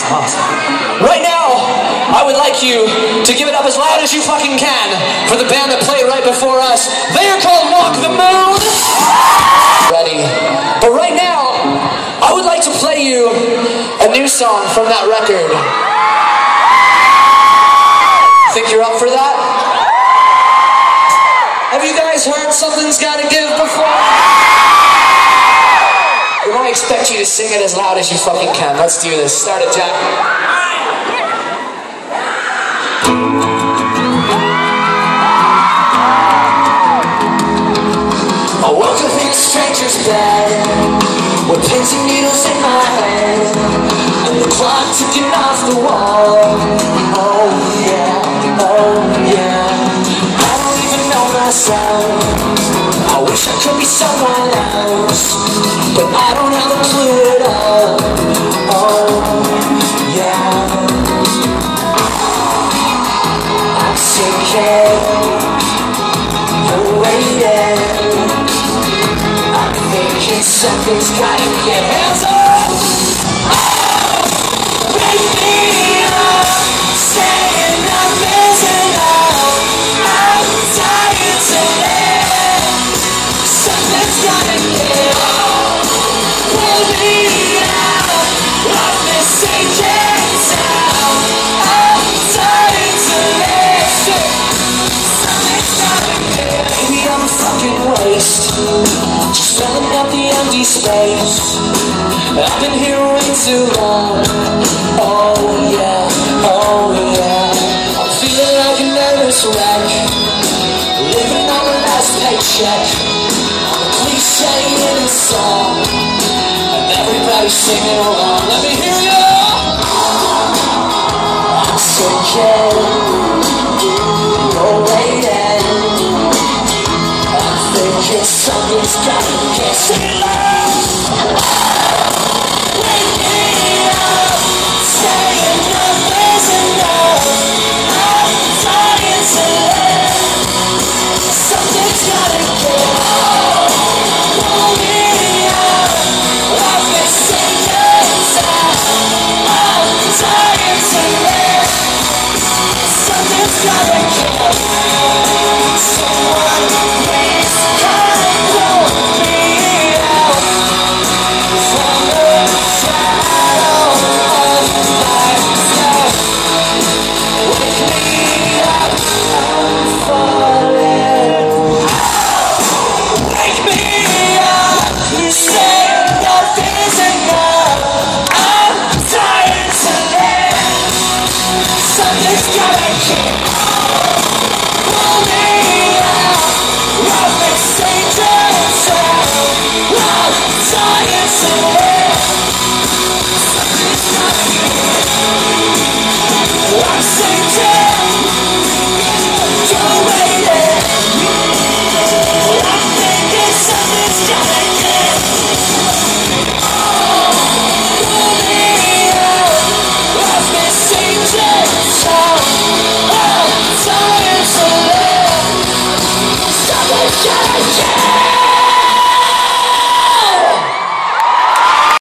Awesome. Right now, I would like you to give it up as loud as you fucking can for the band that played right before us. They are called Walk the Moon. Ready. But right now, I would like to play you a new song from that record. Think you're up for that? Have you guys heard Something's Gotta Give before? Then I expect you to sing it as loud as you fucking can. Let's do this. Start it, Jack. I woke up in a stranger's bed with pins and needles in my head, and the clock ticking off the wall. Oh yeah, oh yeah. I don't even know myself. I wish I could be someone else, but I don't have a clue at all. Oh yeah. I'm sinking, you're waiting. I'm thinking something's gotta get hands up. Oh, wake me up, saying I'm missing out. I'm tired to live. Something's gotta give. Pull me out of this sinking town. I'm tired to live. Something's gotta give. Maybe I'm a fucking waste, just filling up the empty space. I've been here way too long. Oh yeah, oh yeah. I'm feeling like a nervous wreck, living on the last paycheck. I'm a cliche in a song, and everybody's singing along. Let me hear ya! I'm sinking, you're waiting. I'm thinking something's gotta get. Sing it loud! Wake me up, saying nothing's enough. I'm tired to live. Something's gotta give. Pull me out of this sinking town. I'm tired to live. Something's gotta give. Someone please come and pull me out from the shadow of myself. Wake me up, I'm falling. Wake me up, you say nothing's enough. I'm tired to live. Something's gotta give. Pull me out of this sinking town. I'm tired to live.